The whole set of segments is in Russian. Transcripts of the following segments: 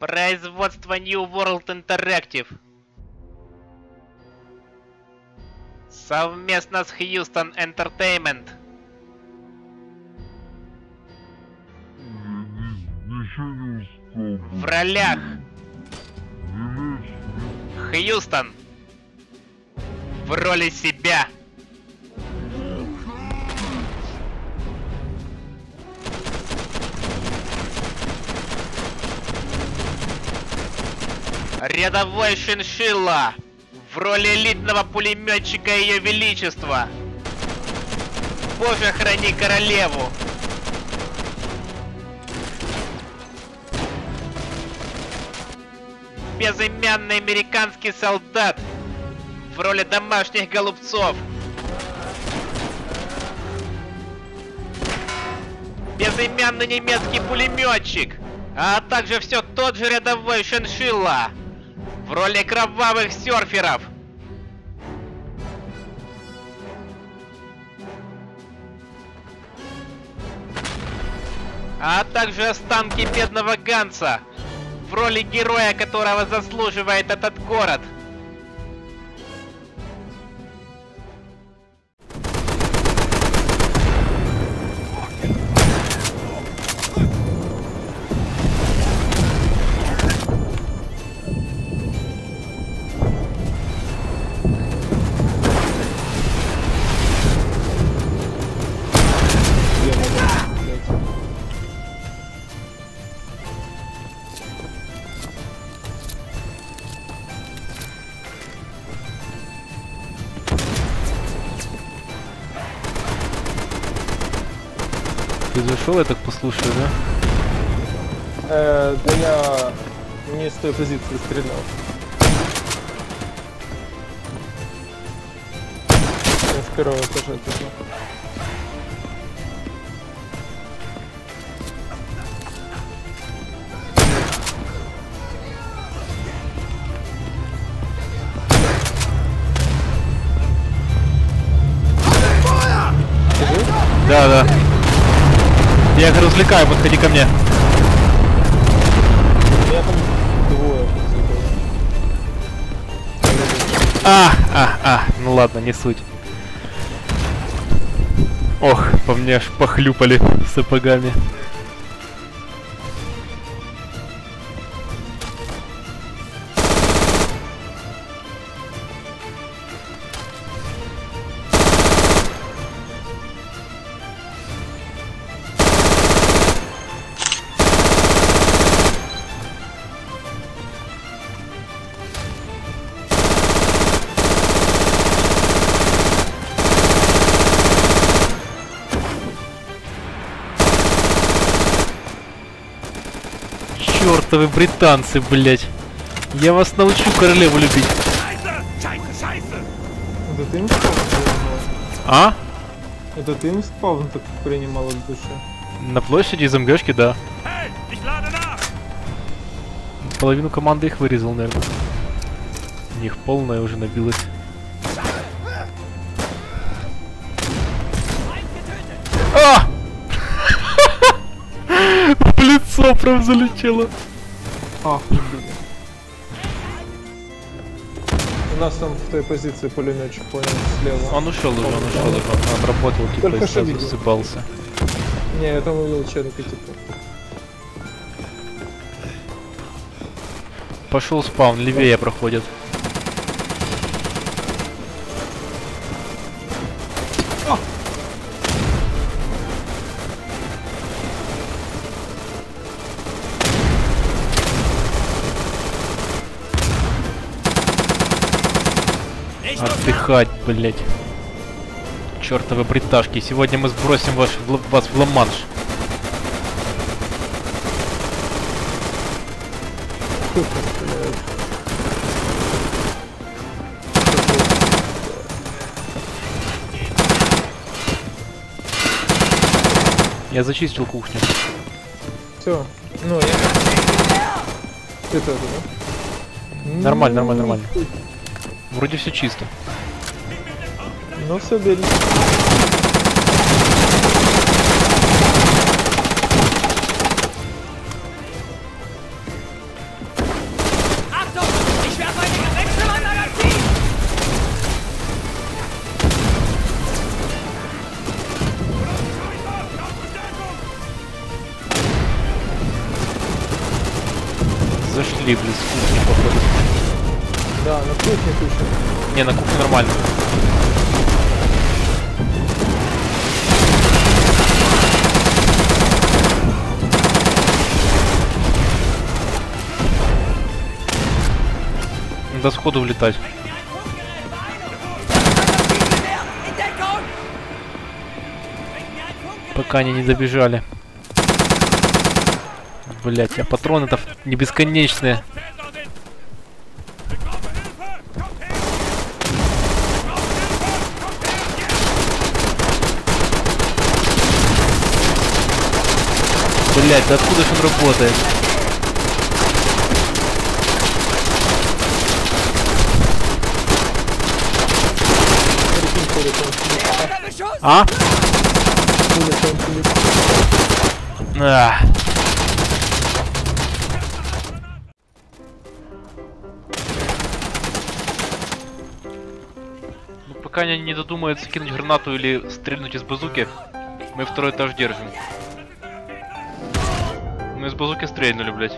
Производство New World Interactive. Совместно с Houston Entertainment. В ролях Хьюстон в роли себя. Рядовой Шиншилла в роли элитного пулеметчика Ее Величества. Боже, храни королеву. Безымянный американский солдат в роли домашних голубцов. Безымянный немецкий пулеметчик, а также все тот же рядовой Шиншилла в роли кровавых серферов. А также останки бедного Ганса в роли героя, которого заслуживает этот город. Ты зашел, я так послушаю, да? Да я не с той позиции стрелял. Я с первого этажа тоже. Да, да. Я их развлекаю, подходи ко мне. Я там двое. Ну ладно, не суть. Ох, по мне аж похлюпали сапогами. Чёртовы британцы, блять. Я вас научу королеву любить. Это ты им спавн принимал? А? Это ты им спавн так принимал от души? На площади из МГшки, да. Половину команды их вырезал, наверное. У них полная уже набилась. А! В лицо прям залетело. Ах, блин. У нас там в той позиции пулеметчик, понял, слева. Он ушел уже, он работал, типа, Только и сразу видел. засыпался. Не, я там увидел челика, типа. Пошел спаун, левее проходит. Отдыхать, блять. Чёртовы бриташки. Сегодня мы сбросим вас в Ла-Манш. Я зачистил кухню. Все. Ну, я... Это, да? Нормально, нормально, нормально. Вроде все чисто. Ну все, бери. Зашли, блин, с кухни, походу. Да, на кухне куча. Не, на кухне нормально. Надо сходу влетать. Пока они не добежали. Блять, а патроны-то не бесконечные. Блять, да откуда же он работает? А? А. Ну, пока они не додумаются кинуть гранату или стрельнуть из базуки, мы второй этаж держим. Мы из базуки стрельнули, блять.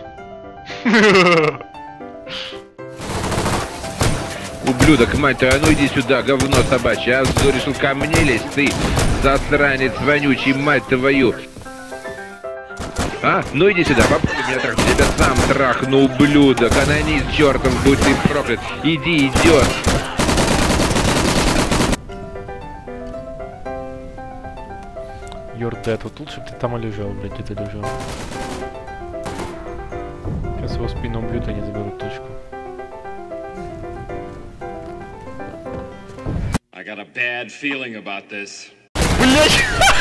Ублюдок, мать твою, а ну иди сюда, говно собачье. А решил ко мне лезть, ты засранец вонючий, мать твою. А? Ну иди сюда, попробуй меня трахнуть. Тебя сам трахну, ублюдок. Анонист чертов, будь ты проклят. Иди, идет. You're dead. Вот лучше бы ты там и лежал, блядь, где-то лежал. Сейчас его спину убьют, они заберут точку. I got a bad feeling about this. Блять!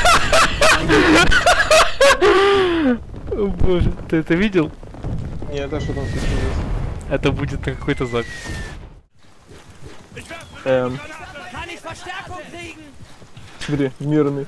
О боже, ты это видел? Нет, а что там случилось? Это будет на какой-то запись. Смотри, мирный.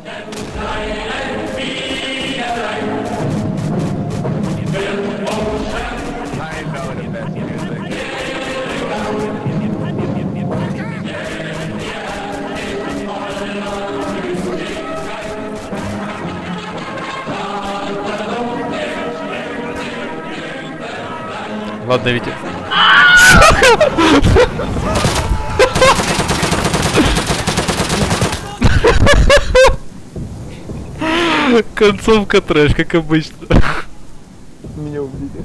Ладно, Витя. Концовка трэш, как обычно. Меня убили.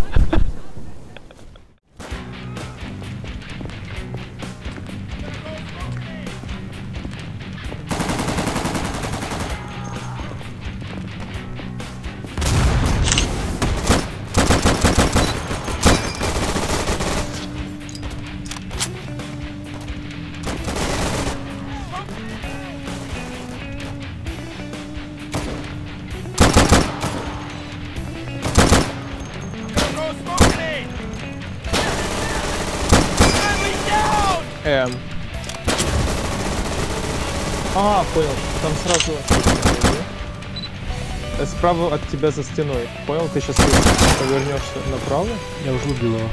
А, понял. Там сразу справа от тебя за стеной. Понял? Ты сейчас повернешься направо. Я уже убил его.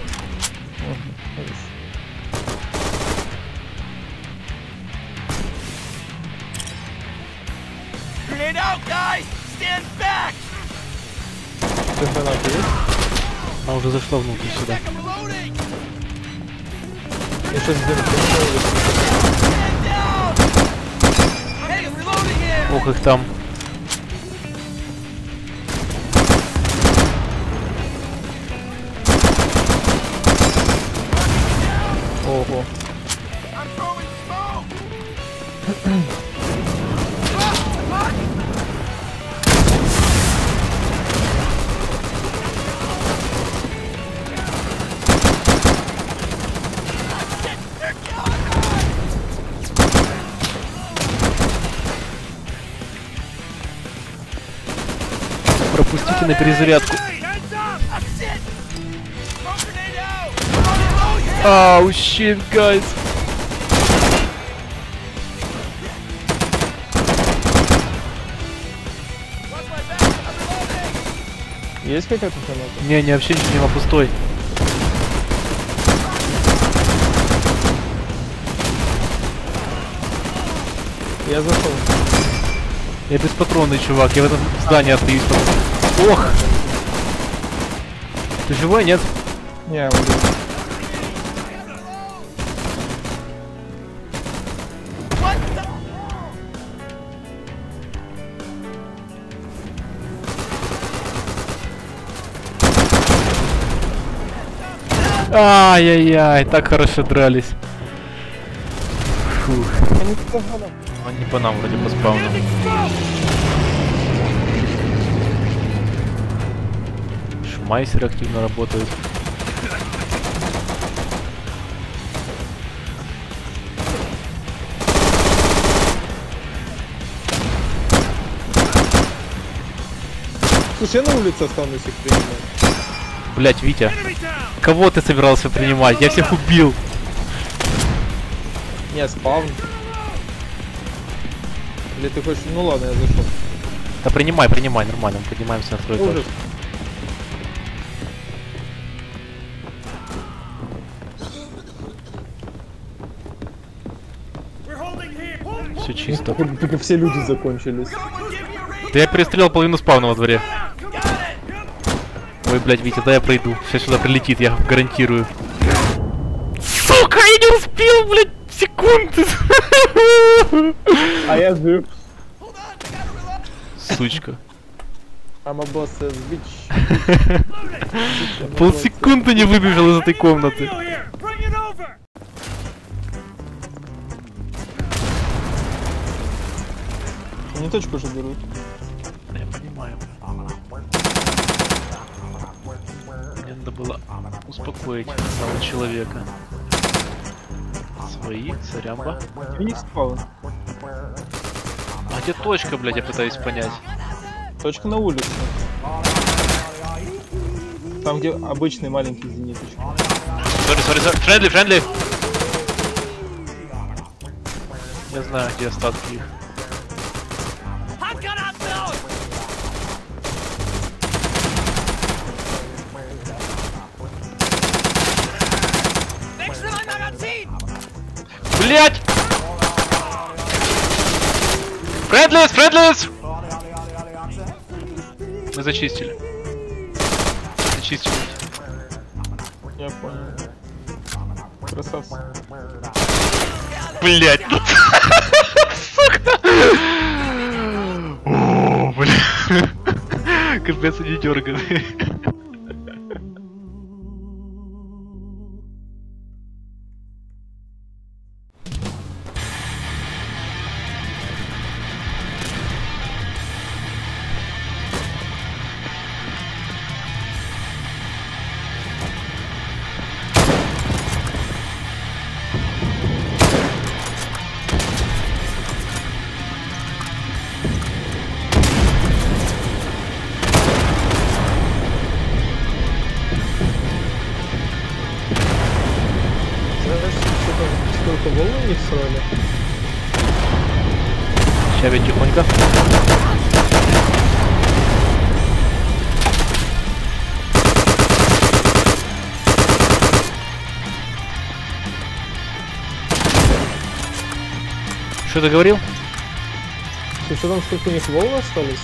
Ты гранаты есть? Она уже зашла внутрь сюда. Я сейчас сделаю. Ох, их там. Ого. Пропустите на перезарядку. Оу, shit, guys. Есть какая-то граната? Не, вообще ничего нема, пустой. Я зашел. Я беспатронный чувак, я в этом здании остаюсь. Ох! Ты живой, нет? Не, вот. Ай-яй-яй, так хорошо дрались. Фух. Они тут давно. Он не по нам вроде по спавну. Шмайсеры активно работают. Слушай, я на улице останусь их принимать. Блять, Витя. Кого ты собирался принимать? Я всех убил. Не, спавн. Или ты хочешь... Ну ладно, я зашел. Да принимай, принимай, нормально. Мы поднимаемся на второй этаж. Ужас. Все чисто. Только все люди закончились. Да я перестрелял половину спавна во дворе. Ой, блядь, Витя, да я пройду. Сейчас сюда прилетит, я гарантирую. Сука, я не успел, блядь, секунды. А я жив. Сучка. I'm a boss bitch. Полсекунды не выбежал из этой комнаты. Они точку уже берут. Я понимаю. Мне надо было успокоить одного человека. Свои, сорямба. Видишь спаун? А где точка, блядь, я пытаюсь понять. Точка на улице. Там, где обычный маленький зениточек. Сори, френдли! Я знаю, где остатки их. Блять! Френдлис! Мы зачистили. Я понял. Красавцы. Блять! Сука! О, бля. Капец, они дерганые. Сколько волн у них срали? Сейчас ведь тихонько. Что ты говорил? Слушай, там сколько у них волн остались?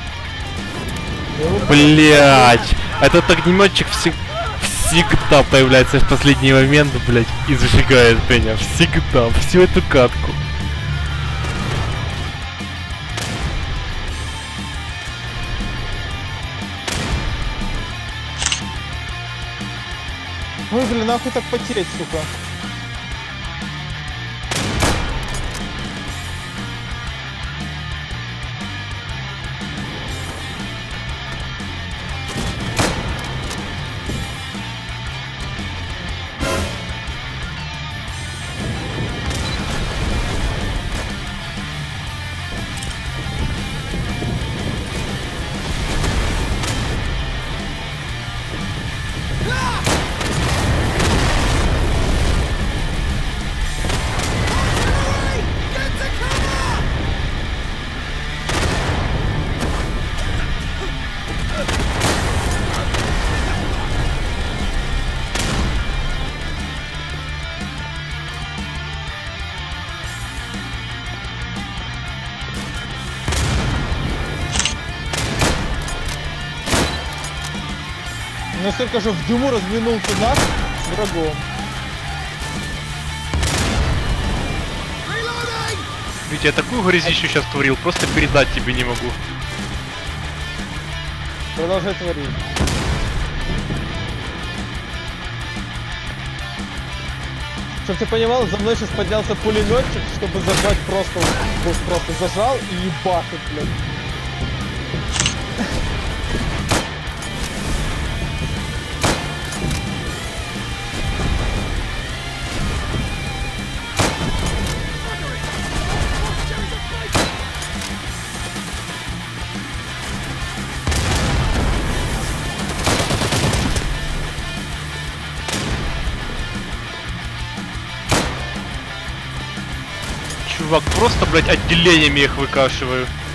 Блять! Этот огнеметчик всегда появляется в последний момент, блять, и зажигает меня. Всегда. Всю эту катку. Ой, блин, нахуй так потерять, сука. настолько же в дыму разминулся нас с врагом. Витя, я такую грязищу сейчас творил, просто передать тебе не могу. Продолжай творить. Чтоб ты понимал, за мной сейчас поднялся пулеметчик, чтобы зажать просто, вот просто зажал и ебашит, блядь. Чувак, просто, блядь, отделениями их выкашиваю.